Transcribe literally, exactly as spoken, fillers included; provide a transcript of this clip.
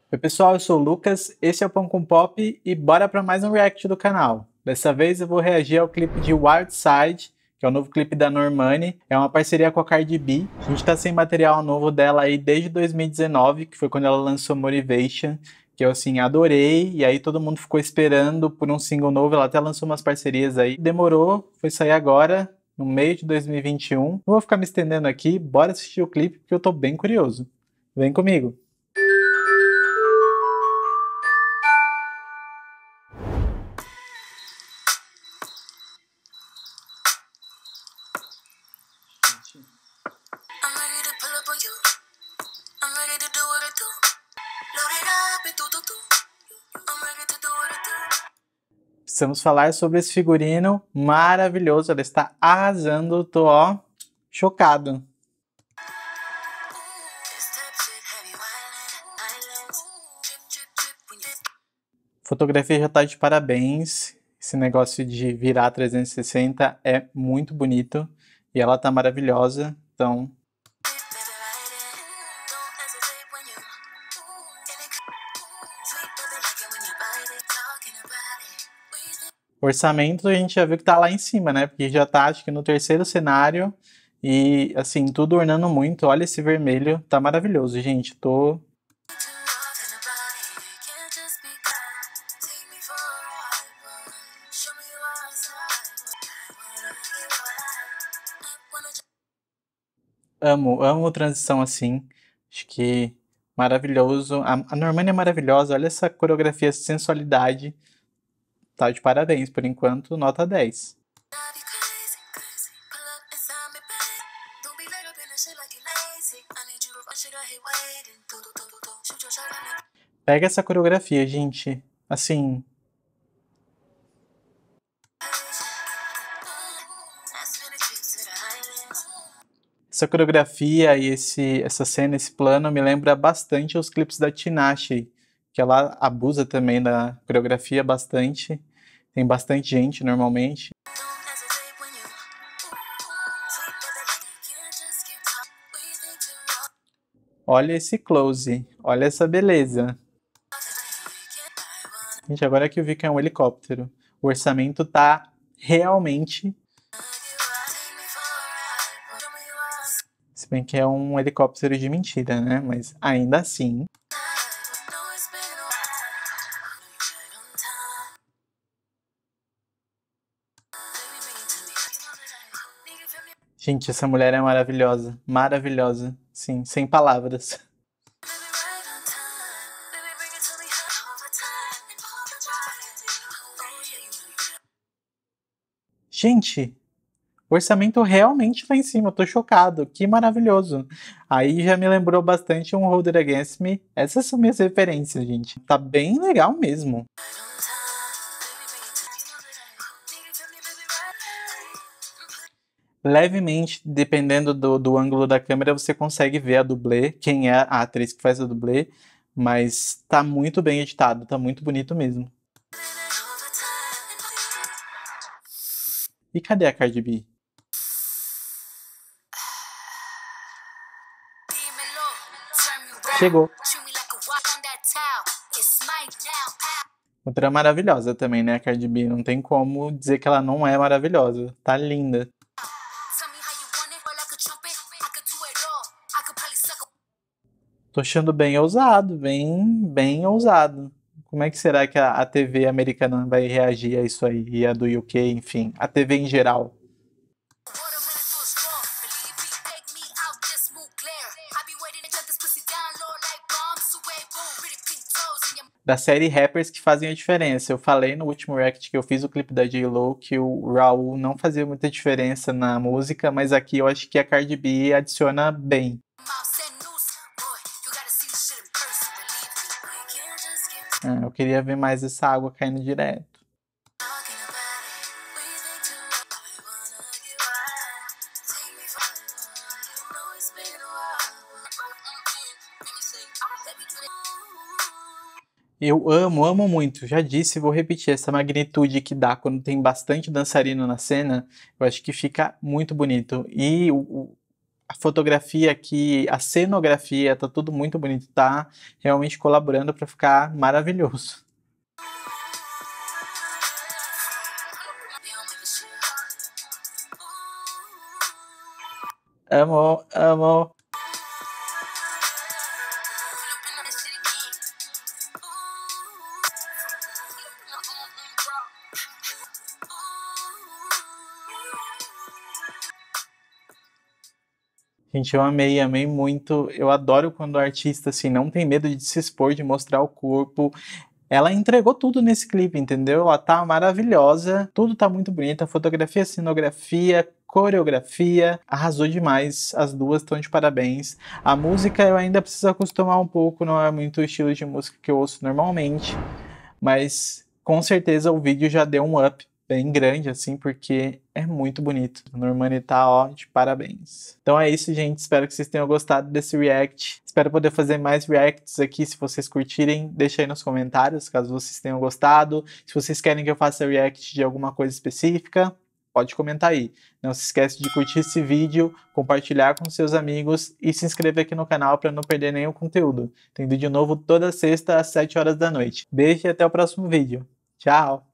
Oi pessoal, eu sou o Lucas, esse é o Pão com Pop e bora para mais um react do canal. Dessa vez eu vou reagir ao clipe de Wild Side, que é o novo clipe da Normani, é uma parceria com a Cardi B. A gente tá sem material novo dela aí desde dois mil e dezenove, que foi quando ela lançou Motivation, que eu assim adorei, e aí todo mundo ficou esperando por um single novo, ela até lançou umas parcerias aí, demorou, foi sair agora, no meio de dois mil e vinte e um. Não vou ficar me estendendo aqui, bora assistir o clipe porque eu tô bem curioso. Vem comigo! I'm ready to pull up on you. I'm ready to do what I do. Load it up e tu, tu, tu. I'm ready to do what I do. Precisamos falar sobre esse figurino maravilhoso. Ela está arrasando. Tô, ó, chocado. Fotografia já tá de parabéns. Esse negócio de virar trezentos e sessenta é muito bonito. E ela tá maravilhosa. Então... O orçamento a gente já viu que tá lá em cima, né? Porque já tá, acho que no terceiro cenário. E, assim, tudo ornando muito. Olha esse vermelho. Tá maravilhoso, gente. Tô... Amo, amo transição assim. Acho que maravilhoso. A, a Normani é maravilhosa. Olha essa coreografia, essa sensualidade. Tá de parabéns, por enquanto, nota dez. Pega essa coreografia, gente. Assim... Essa coreografia e esse, essa cena, esse plano me lembra bastante os clipes da Tinashe, que ela abusa também da coreografia bastante. Tem bastante gente normalmente. Olha esse close, olha essa beleza. Gente, agora que eu vi que é um helicóptero, o orçamento tá realmente... Se bem que é um helicóptero de mentira, né? Mas ainda assim... Gente, essa mulher é maravilhosa. Maravilhosa. Sim, sem palavras. Gente, o orçamento realmente lá em cima. Eu tô chocado. Que maravilhoso. Aí já me lembrou bastante um Hold It Against Me. Essas são minhas referências, gente. Tá bem legal mesmo. Levemente, dependendo do, do ângulo da câmera, você consegue ver a dublê, quem é a atriz que faz a dublê, mas tá muito bem editado, tá muito bonito mesmo. E cadê a Cardi B? Chegou! Outra maravilhosa também, né, a Cardi B? Não tem como dizer que ela não é maravilhosa. Tá linda. Tô achando bem ousado, bem, bem ousado. Como é que será que a, a T V americana vai reagir a isso aí? E a do U K, enfim, a T V em geral. Da série rappers que fazem a diferença. Eu falei no último react que eu fiz o clipe da J-Lo que o Raul não fazia muita diferença na música, mas aqui eu acho que a Cardi B adiciona bem. Ah, eu queria ver mais essa água caindo direto. Eu amo, amo muito, já disse, vou repetir, essa magnitude que dá quando tem bastante dançarino na cena, eu acho que fica muito bonito. E o, a fotografia aqui, a cenografia, tá tudo muito bonito, tá realmente colaborando para ficar maravilhoso. Amo, amo. Gente, eu amei, amei muito. Eu adoro quando o artista, assim, não tem medo de se expor, de mostrar o corpo. Ela entregou tudo nesse clipe, entendeu? Ela tá maravilhosa, tudo tá muito bonito, a fotografia, a cenografia, coreografia, arrasou demais, as duas estão de parabéns. A música eu ainda preciso acostumar um pouco, não é muito o estilo de música que eu ouço normalmente, mas com certeza o vídeo já deu um up bem grande, assim, porque é muito bonito. A Normani tá, ó, de parabéns. Então é isso, gente. Espero que vocês tenham gostado desse react. Espero poder fazer mais reacts aqui, se vocês curtirem. Deixa aí nos comentários, caso vocês tenham gostado. Se vocês querem que eu faça react de alguma coisa específica, pode comentar aí. Não se esquece de curtir esse vídeo, compartilhar com seus amigos e se inscrever aqui no canal para não perder nenhum conteúdo. Tem vídeo novo toda sexta às sete horas da noite. Beijo e até o próximo vídeo. Tchau!